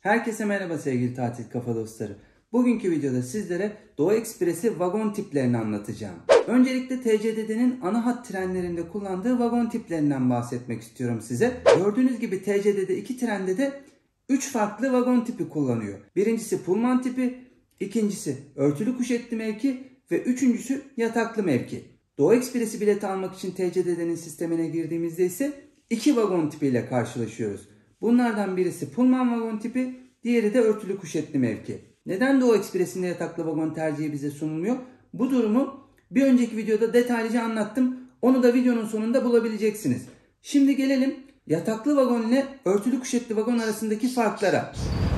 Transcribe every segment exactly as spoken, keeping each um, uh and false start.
Herkese merhaba sevgili tatil kafa dostları. Bugünkü videoda sizlere Doğu Ekspresi vagon tiplerini anlatacağım. Öncelikle T C D D'nin ana hat trenlerinde kullandığı vagon tiplerinden bahsetmek istiyorum size. Gördüğünüz gibi T C D D iki trende de üç farklı vagon tipi kullanıyor. Birincisi Pullman tipi, ikincisi örtülü kuşetli mevki ve üçüncüsü yataklı mevki. Doğu Ekspresi bileti almak için T C D D'nin sistemine girdiğimizde ise iki vagon tipiyle karşılaşıyoruz. Bunlardan birisi Pullman vagon tipi, diğeri de örtülü kuşetli mevki. Neden Doğu Ekspresi'nde yataklı vagon tercihi bize sunulmuyor? Bu durumu bir önceki videoda detaylıca anlattım. Onu da videonun sonunda bulabileceksiniz. Şimdi gelelim yataklı vagon ile örtülü kuşetli vagon arasındaki farklara.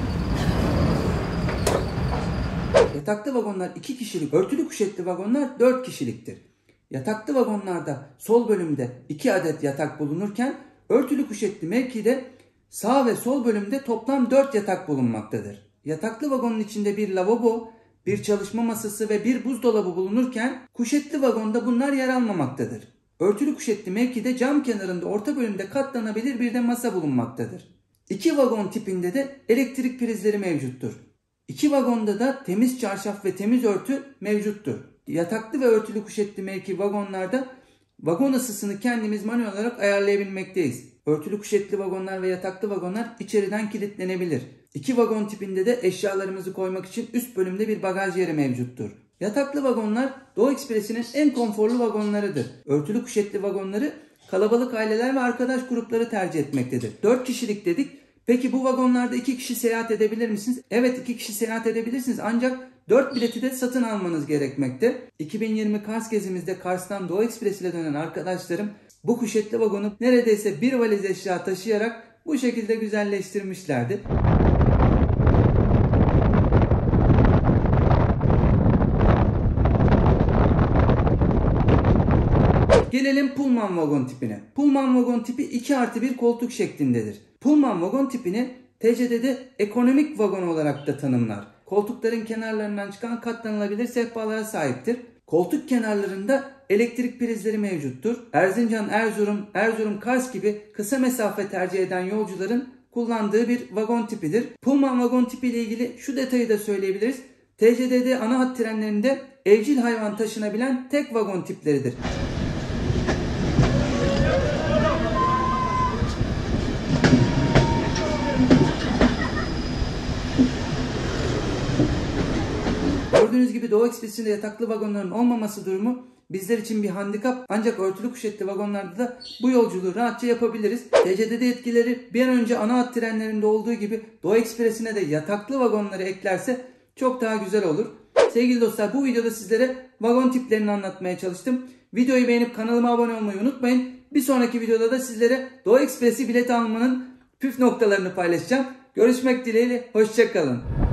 Yataklı vagonlar iki kişilik, örtülü kuşetli vagonlar dört kişiliktir. Yataklı vagonlarda sol bölümde iki adet yatak bulunurken örtülü kuşetli mevkide sağ ve sol bölümde toplam dört yatak bulunmaktadır. Yataklı vagonun içinde bir lavabo, bir çalışma masası ve bir buzdolabı bulunurken kuşetli vagonda bunlar yer almamaktadır. Örtülü kuşetli mevkide cam kenarında orta bölümde katlanabilir bir de masa bulunmaktadır. İki vagon tipinde de elektrik prizleri mevcuttur. İki vagonda da temiz çarşaf ve temiz örtü mevcuttur. Yataklı ve örtülü kuşetli mevki vagonlarda vagon ısısını kendimiz manuel olarak ayarlayabilmekteyiz. Örtülü kuşetli vagonlar ve yataklı vagonlar içeriden kilitlenebilir. İki vagon tipinde de eşyalarımızı koymak için üst bölümde bir bagaj yeri mevcuttur. Yataklı vagonlar Doğu Ekspresi'nin en konforlu vagonlarıdır. Örtülü kuşetli vagonları kalabalık aileler ve arkadaş grupları tercih etmektedir. dört kişilik dedik. Peki bu vagonlarda iki kişi seyahat edebilir misiniz? Evet, iki kişi seyahat edebilirsiniz ancak dört bileti de satın almanız gerekmekte. iki bin yirmi Kars gezimizde Kars'tan Doğu Ekspresi ile dönen arkadaşlarım bu kuşetli vagonu neredeyse bir valiz eşya taşıyarak bu şekilde güzelleştirmişlerdi. Gelelim Pullman vagon tipine. Pullman vagon tipi iki artı bir koltuk şeklindedir. Pullman vagon tipini T C D D ekonomik vagon olarak da tanımlar. Koltukların kenarlarından çıkan katlanılabilir sehpalara sahiptir. Koltuk kenarlarında elektrik prizleri mevcuttur. Erzincan, Erzurum, Erzurum, Kars gibi kısa mesafe tercih eden yolcuların kullandığı bir vagon tipidir. Pullman vagon tipi ile ilgili şu detayı da söyleyebiliriz. T C D D ana hat trenlerinde evcil hayvan taşınabilen tek vagon tipleridir. Gördüğünüz gibi Doğu Ekspresi'nde yataklı vagonların olmaması durumu bizler için bir handikap, ancak örtülü kuşetli vagonlarda da bu yolculuğu rahatça yapabiliriz. T C D D etkileri bir an önce ana hat trenlerinde olduğu gibi Doğu Ekspresi'ne de yataklı vagonları eklerse çok daha güzel olur. Sevgili dostlar, bu videoda sizlere vagon tiplerini anlatmaya çalıştım. Videoyu beğenip kanalıma abone olmayı unutmayın. Bir sonraki videoda da sizlere Doğu Ekspresi bilet almanın püf noktalarını paylaşacağım. Görüşmek dileğiyle, hoşça kalın.